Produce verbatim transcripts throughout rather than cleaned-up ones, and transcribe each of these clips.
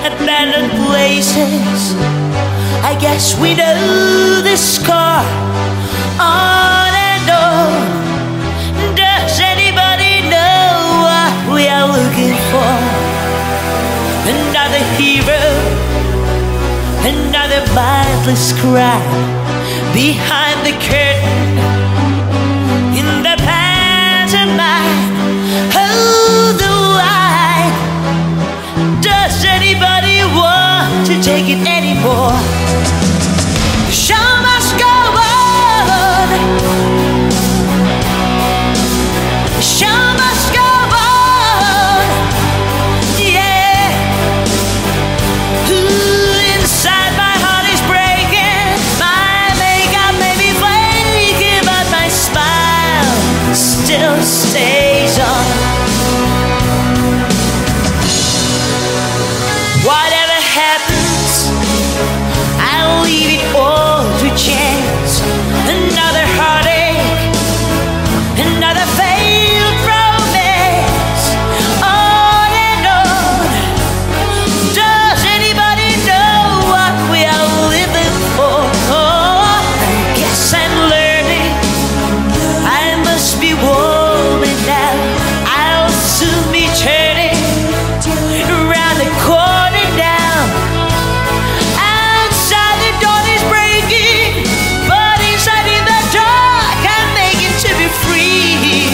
abandoned places. I guess we know the score on and on. Does anybody know what we are looking for? Another hero, another mindless crime behind the curtain in the pantomime. Hold the line. Does anybody want to take it anymore? The show must go on. The show must go on. Yeah. Ooh, inside my heart is breaking. My makeup may be flaking, but my smile still stays on. Whatever happens, I'll leave it all to chance. Another heartache, another failed romance, on and on. Does anybody know what we are living for? Oh, I guess I'm learning. I must be warming now. I'll soon be turning around the corner now. Outside the dawn is breaking, but inside in the dark I'm making to be free.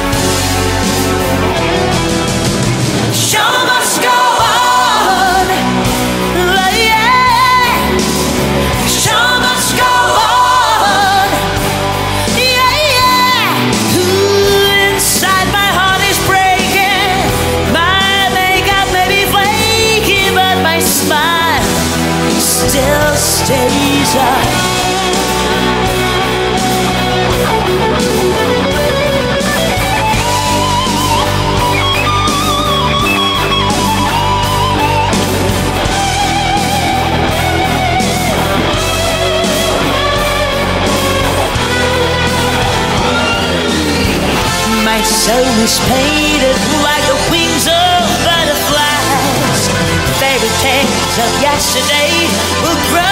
The show must go on. Oh, yeah. The show must go on. Yeah, yeah. Ooh, inside my heart is breaking. My makeup may be flaking, but my smile still stays on. My soul is painted like the wings of butterflies. Fairy tales of yesterday will grow